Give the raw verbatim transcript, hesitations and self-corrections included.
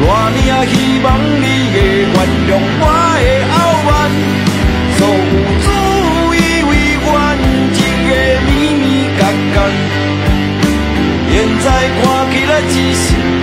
偌呢啊，希望你会原谅我的傲慢，所有只以为完整的咪咪角角，现在看起来只是。